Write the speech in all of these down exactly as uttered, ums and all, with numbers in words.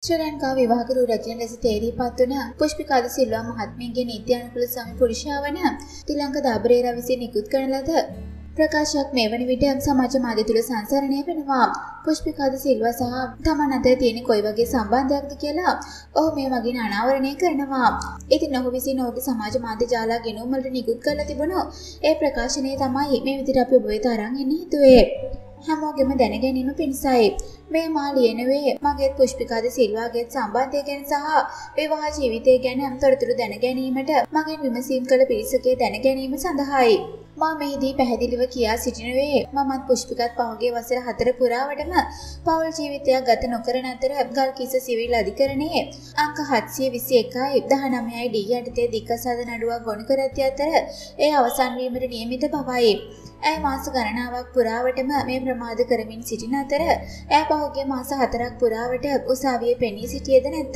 ශ්‍රී ලංකා විවාහකරු රජන ලෙස තේරීපත් වන පුෂ්පිකා ද සිල්වා මහත්මියගේ නීති අනුකූල සමි පුරුෂයා වන තිලංක දාබරේරා විසින් නිකුත් කරන ලද ප්‍රකාශයක් මේ වන විට සමාජ මාධ්‍ය තුල සංසරණය වෙනවා. පුෂ්පිකා ද සිල්වා සහ තමන් අතර තියෙන කොයි වගේ සම්බන්ධයක්ද කියලා ඔහු මේ වගේ අනාවරණය කරනවා. ඉතින් ඔහු විසින් ඔහුගේ සමාජ මාධ්‍ය ජාලා ගෙනුම් වලට නිකුත් කරලා තිබුණු ඒ ප්‍රකාශනය තමයි මේ විදිහට අපි ඔබ වෙත අරන් එන්න හිතුවේ. හැමෝගෙම දැන ගැනීම පිණිසයි. මේ මා ලියනුවේ මගේ පුෂ්පිකා ද සිල්වාගේ සම්බන්ධය ගැන සහ විවාහ ජීවිතය ගැන තොරතුරු දැන ගැනීමට මගෙන් විමසීම් කළ පිරිසකේ දැන ගැනීම සඳහායි. මා මෙහිදී පැහැදිලිව කියා සිටිනුවේ මමත් පුෂ්පිකත් පහුගිය වසර හතර පුරාවටම පෞල් ජීවිතයක් ගත නොකරන අතර ගල්කිස්ස සිවිල් අධිකරණයේ අංක හත්සිය විසි එකයි දහනවයයි ඩී යටතේ දික්කසාද නඩුවක් ගොනු කර ඇති අතර ඒ අවසන් වීමට නියමිත බවයි. ඇය මාස ගණනාවක් පුරාවටම මේ ප්‍රමාද කරමින් සිටින අතර ඇය පහුගිය මාස හතරක් පුරාවට උසාවියේ පෙනී සිටියේද නැත.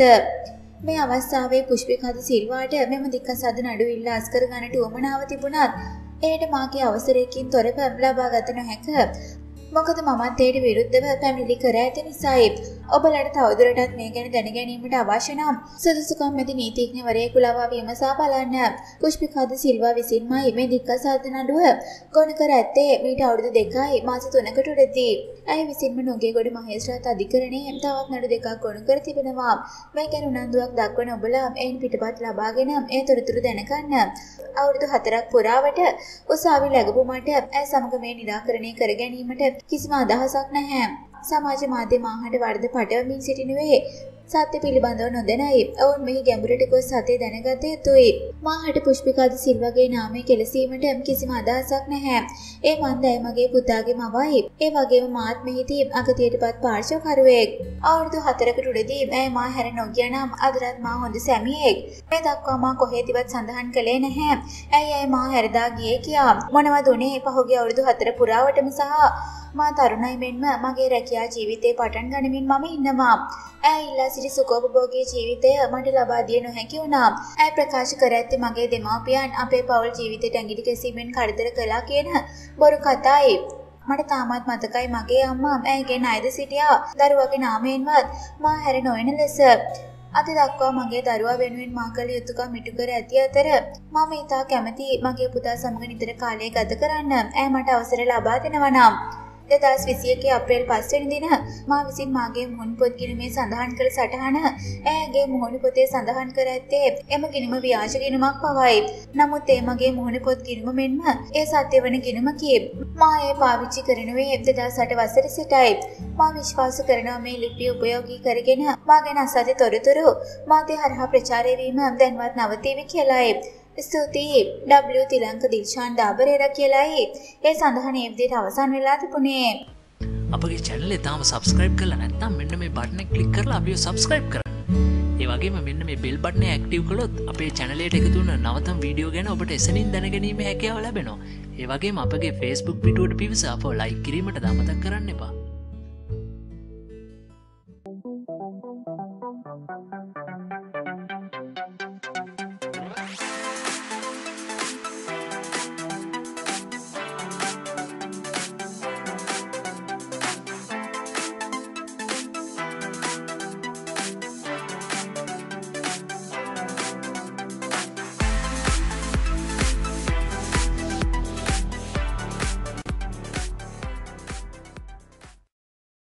මේ අවස්ථාවේ පුෂ්පිකා ද සිල්වාට මෙම දික්කසාද නඩුව ඉල්ලා අස්කර ගන්නට උවමනාව තිබුණත් එයට මාගේ අවසරයකින් තොරව ලබා ගත නොහැක. මොකද මමත් එයට විරුද්ධව පැමිණිලි කර ඇති නිසායි. ඔබලට තවදුරටත් මේ ගැන දැන ගැනීමට අවශ්‍ය නම් සුදුසුකම් ඇති නීතිඥවරයෙකු ලවා විමසා බලන්න. පුෂ්පිකා ද සිල්වා විසින්මයි මේ දික්කසාද නඩුව ගොනු කර ඇත්තේ මීට අවුරුදු දෙකයි මාස තුනකට උඩදී. ඇය විසින්ම නුගේගොඩ මහේස්ත්‍රාත් අධිකරණයේ තවත් නඩු දෙකක් ගොනු කර තිබෙනවා. මේ ගැන උනන්දුවක් දක්වන ඔබලා එයින් පිටපත් ලබාගෙන ඒ තොරතුරු දැනගන්න. අවුරුදු හතරක් පුරාවට උසාවි ලැබපු මට ඇය සමග මේ නිරාකරණය කර ගැනීමට කිසිම අදහසක් නැහැ. සමාජ මාධ්‍ය මාහට වර්ධ පටවමින් සිටිනුවේ සත්‍ය පිළිබඳව නොදැනයි. ඔවුන් මෙහි ගැඹුරට ගොස් සත්‍ය දැනගත යුතුයි. මාහට පුෂ්පිකා ද සිල්වාගේ නාමය කෙලසීමට කිසිම අදහසක් නැහැ. ඒ මන්දයි මගේ පුතාගේ මවයි. ඒ වගේම මාත් මෙහිදී අගතියටපත් පාර්ශවකරුවෙක්. අවුරුදු හතරකට උඩදී ඇය මා හැර නොගිය නම් අදටත් මා හොඳ සැමියෙක්. මේ දක්වා මා කොහෙදවත් සඳහන් කළේ නැහැ. ඇයි ඇය මා හැරදා ගියේ කියා. මොනවද උනේ පහුගිය අවුරුදු හතර පුරාවටම සහ මා තරුණයි මෙන්ම මගේ රැකියා ජීවිතේ පටන් ගනිමින් මම ඉන්නවා. ඇය ඉල්ලා සිටි සුඛෝපභෝගී ජීවිතය මට ලබා දිය නොහැකි වුණා. ඇය ප්‍රකාශ කර ඇත්තේ මගේ දෙමාපියන් අපේ පෞල් ජීවිතයට ඇඟිලි ගැසීමෙන් කරදර කළා කියන බොරු කතායි. මට තාමත් මතකයි මගේ අම්මා ඇයගේ ණයද සිටියා දරුවගේ නාමයෙන්වත් මා හැර නොයන ලෙස. අද දක්වා මගේ දරුවා වෙනුවෙන් මා කළ යුතුකම් ඉටු කර ඇති අතර මම ඉතා කැමැති මගේ පුතා සමග නිතර කාලය ගත කරන්න. ඇය මට අවසර ලබා දෙනවා නම් දෙදහස් විසි එකේ අප්‍රේල් පස් වෙනි දින මා විසින් මාගේ මුහුණු පොත් ගිණුමේ සඳහන් කළ සටහන ඇයගේ මුහුණු පොතේ සඳහන් කර ඇත්තේ එම ගිණුම ව්‍යාජ ගිණුමක් බවයි. නමුත් ඒ මගේ මුහුණු පොත් ගිණුම මෙන්ම ඒ සත්‍ය වන ගිණුමකි. මා ඒ පාවිච්චි කරනුවේ දෙදහස් අට වසරේ සිටයි. මා විශ්වාස කරනවා මේ ලිපිය උපයෝගී කරගෙන මා ගැන අසත්‍ය තොරතුරු මාධ්‍ය හරහා ප්‍රචාරය වීම දැන්වත් නවතීවි කියලායි. ස්තුතියි ඩබ්ලිව් තිලංක දිල්ෂාන් දාබරේරා කියලායි ඒ සඳහන් ඒ විදිහට අවසන් වෙලා තිබුණේ. අපගේ channel එක තාම subscribe කරලා නැත්නම් මෙන්න මේ button එක click කරලා අපිව subscribe කරන්න. ඒ වගේම මෙන්න මේ bell button එක active කළොත් අපේ channel එකට එකතු වෙන නවතම වීඩියෝ ගැන ඔබට එසනින් දැනගැනීමේ හැකියාව ලැබෙනවා. ඒ වගේම අපගේ Facebook පිටුවට පිවිස අපව like කිරීමට අමතක කරන්න එපා.